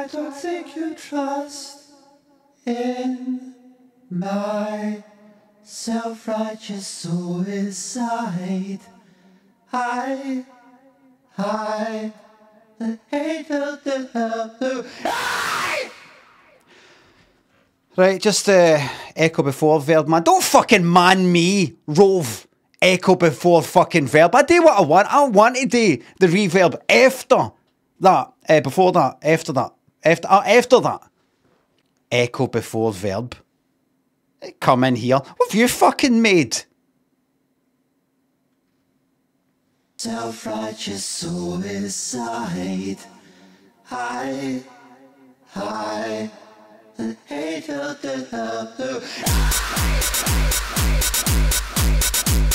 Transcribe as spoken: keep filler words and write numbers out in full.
don't think you trust in my self-righteous suicide. I, I, the hate of the hell. Right, just uh, echo before verb, man. Don't fucking man me, Rove. Echo before fucking verb. I do what I want. I want to do the reverb after that. Uh, before that. After that. After, uh, after that. Echo before verb. Come in here. What have you fucking made? Self-righteous suicide. I, I, the hate of the hell.